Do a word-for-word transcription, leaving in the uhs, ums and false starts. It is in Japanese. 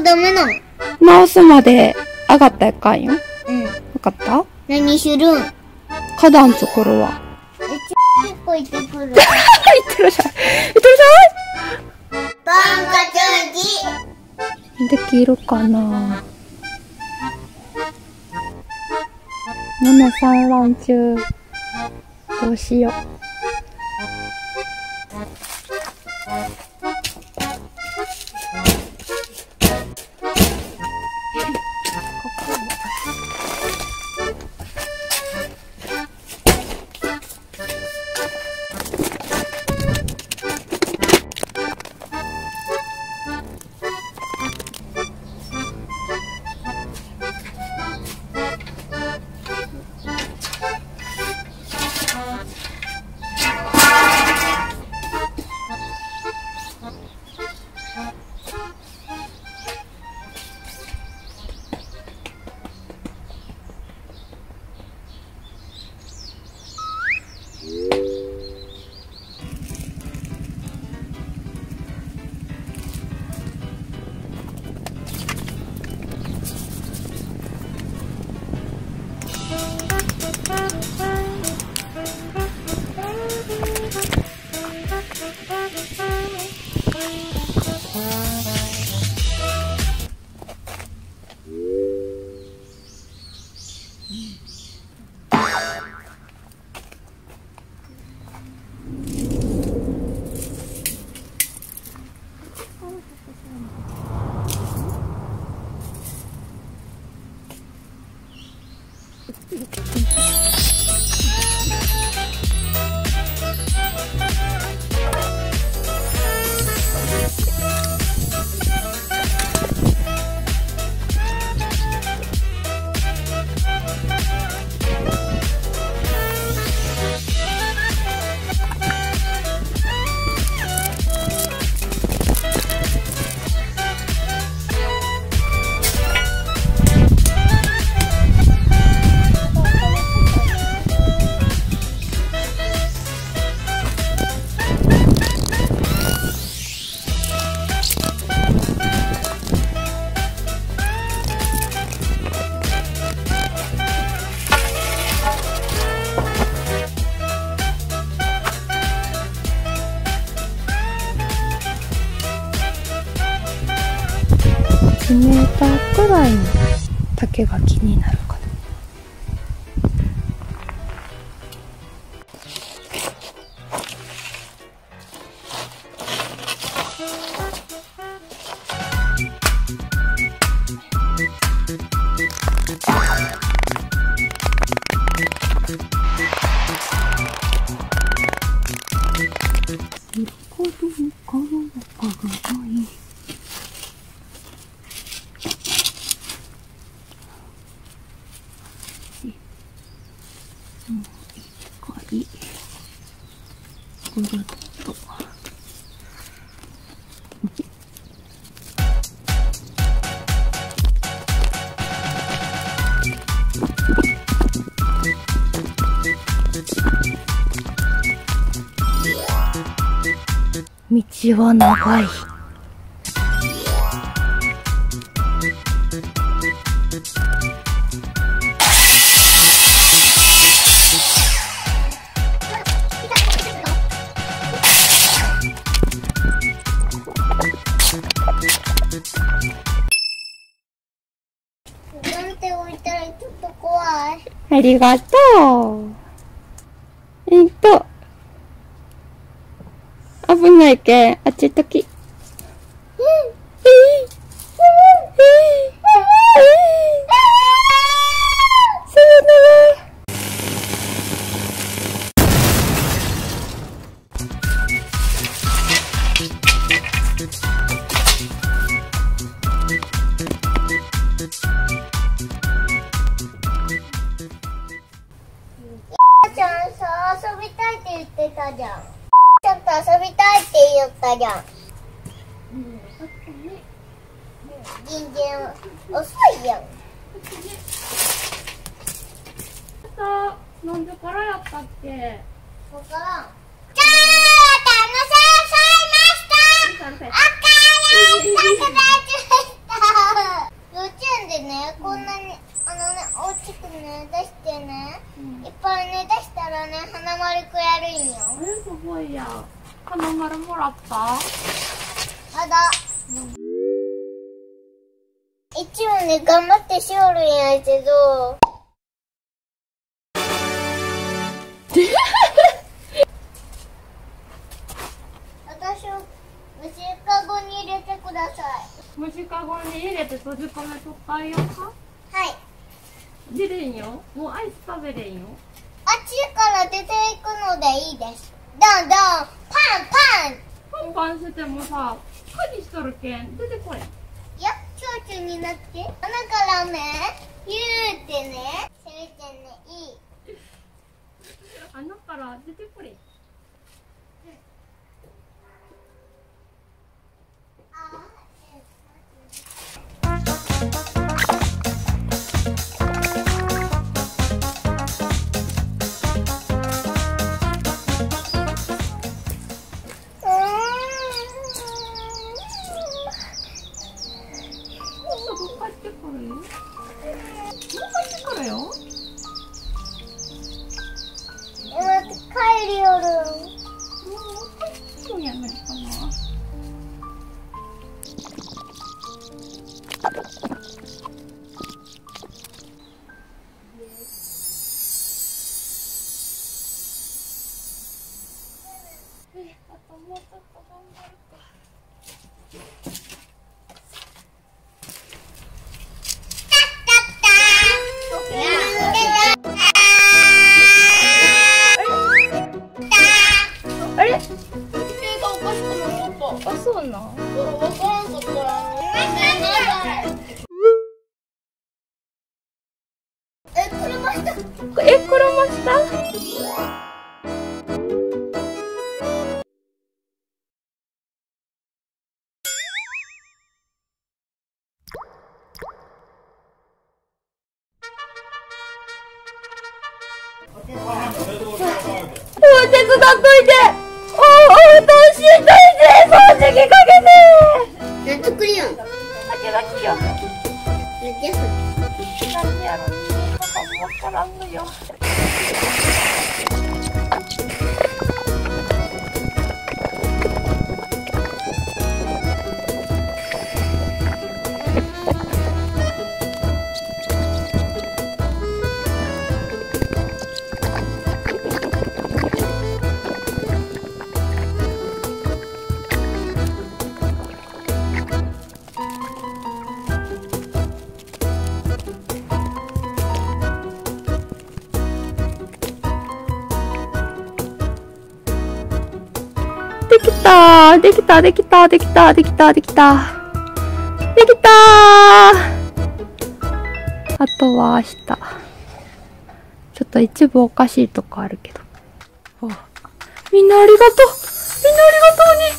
ダメなの？ マウスまで上がったらあかんよ。 うん。 わかった？ 何するん？ 花壇のところは。 え、ちょ、結構行ってくる。 いってらっしゃい。いってらっしゃい。 パンカチョンキ。 できるかな。ママ産卵中。どうしよう。いちメーターくらいの竹が気になるかな。ぐるっと道は長い。 なんて置いたらちょっと怖い。 ありがとう。えっと、危ないけん、あっちとき。うん。さよなら。 ちゃんさ、遊びたいって言ってたじゃん。ちょっと遊びたいって言ったじゃん。全然遅いやん。 さ、なんでからやったっけ？ わからん。じゃあ、楽しみました。おかえりなさいました。 稚園でね、こんなに、あのね、大きくね、出してね、うん、いっぱいね、出したらね、花丸くやるんよ。 え、すごいや。花丸もらった？まだ。うん、一応ね、頑張ってしおるんやけど、私を虫かごに入れてください。 虫かごに入れて閉じ込めとったんよか？ はい。 出れんよ。もうアイス食べれんよ。 あっちから出ていくのでいいです。どんどんパンパンパンパンしてもさ、鍵しとるけん出てこれん。いや、蝶々になって穴からね、言うてね、せめてね、いい。 穴から出てこれん。もうちょっと頑張るか。あれ？姿勢がおかしくなっちゃった。あ、そうなん？わからんかった。え、車した。え、車した？お手伝っといて。おお、どうしんどいぜ。掃除機かけて。 なんとくりよん。 かけがきよ。何やろ。パパもわからんのよ。できたできたできたできたできたできたできた。あとは明日。ちょっと一部おかしいとこあるけど。みんなありがとう。みんなありがとうね。